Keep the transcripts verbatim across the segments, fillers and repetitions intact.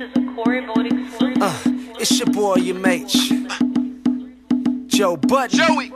is a Corey voting exclusive. Uh, it's your boy, your mate, Joe Budden. Joey.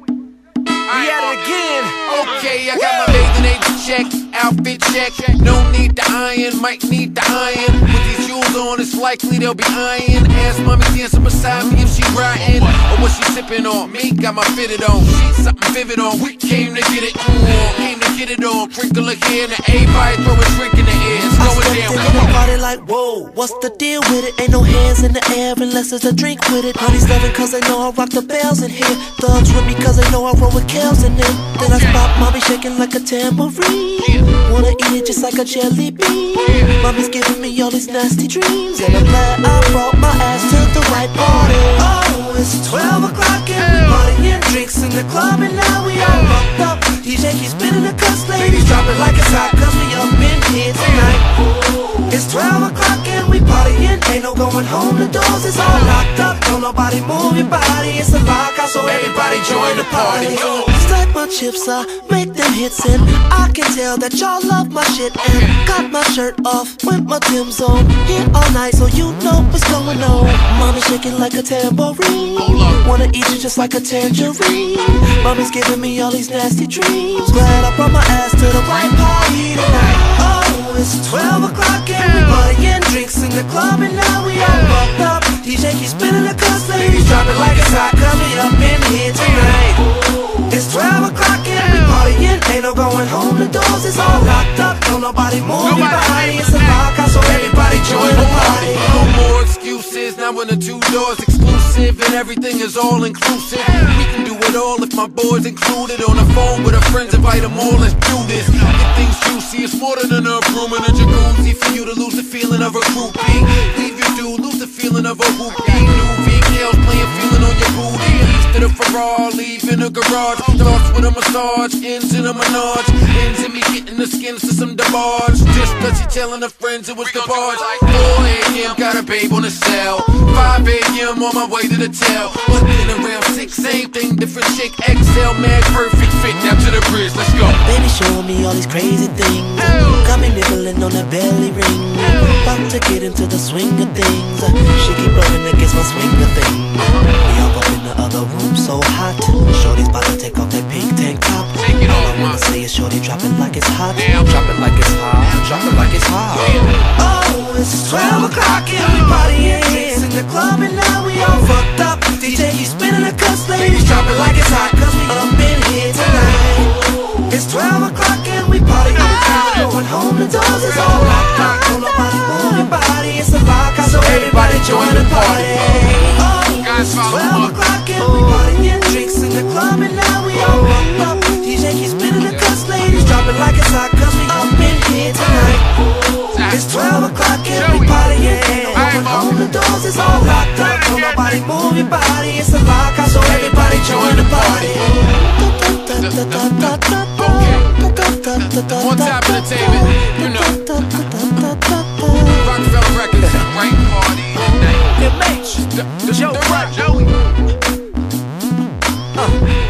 We at it again. Okay, I got my bathing apes check, outfit check. No need to iron, might need to iron. With these jewels on, it's likely they'll be iron. Ask mommy dancing beside me if she riding or what she sipping on. Me got my fitted on, she something vivid on. We came to get it on, came to get it on. Crinkle of hair and everybody throw a drink in the air. It's I going stepped down. into the party like, whoa, what's the deal with it? Ain't no hands in the air unless there's a drink with it. Honey's loving cause they know I rock the bells in here. Thugs with me cause they know I roll with Kells in them. Then I spot mommy shaking like a tambourine. Wanna eat it just like a jelly bean. Mommy's giving me all these nasty dreams, and I'm glad I brought my ass to the right party. Oh, it's twelve o'clock and we partying, drinks in the club and now we all fucked up. D J keeps spinning the cuss, ladies drop it like it's hot cause we up in here tonight. It's twelve o'clock and we partying, ain't no going home, the doors is all locked up. Don't nobody move your body, it's a lockout, so everybody join the party. Stack my chips, I make them hits, and I can tell that y'all love my shit. And got my shirt off with my Tim's on, here all night, so you know what's going on. Mommy shaking like a tambourine, wanna eat you just like a tangerine. Mommy's giving me all these nasty dreams, glad I brought my ass to the right party tonight. Oh, it's twelve o'clock and we partying, drinks in the club and now we all fucked up. D J keeps spinning the cuss, ladies drop it like it's hot cause we up in here tonight. It's twelve o'clock and we partying, ain't no going home, the doors is all locked up. Don't nobody move your body, it's a lockout, so everybody join the party. No more excuses, now when the two doors exclusive and everything is all inclusive. We can do it all if my boys included. On the phone with our friends, invite them all, let's do this. Get things juicy, it's more than enough room in a jacuzzi for you to lose the feeling of a groupie. Leave you do, lose the feeling of a whoopie. New V K's playing, feeling on your booty. East to the Ferrari, leave in the garage. Starts with a massage, ends in a menage. Ends in me getting the skins to some DeBarge. Just cause she telling her friends it was the barge. four A M, got a babe on the cell. five A M, on my way to the tail. But then around six, same thing, different chick. X L, mad, perfect fit, down to the bridge, let's go. Baby showing me all these crazy things, got me nibbling on that belly ring. About to get into the swing of things, she keep rubbing against my swinger thing. We all up in the other room so hot, shorty's about to take off that pink tank top. All I wanna say is shorty drop it like it's hot. Drop it like it's hot, drop it like it's hot. Oh, it's twelve o'clock and we partying, drinks in the club and now we all fucked up. D J keep spinning the cuss, ladies drop it like it's hot cause we up in here tonight. It's twelve o'clock and we partying, going home, the doors is all locked up. Don't nobody move your body, it's a lockout, so everybody join the party. Oh, it's twelve o'clock and we partying, drinks in the club and now we all fucked up. D J keep spinning the cuss, ladies drop it like it's hot cause we up in here tonight. It's twelve o'clock and we partying, going home, the doors is all locked up. Don't nobody move your body, it's a lockout, so everybody join the party. One tap entertainment, you know. Rockefeller Records, right party tonight. Your mate, Joe Budden. Joey. Uh.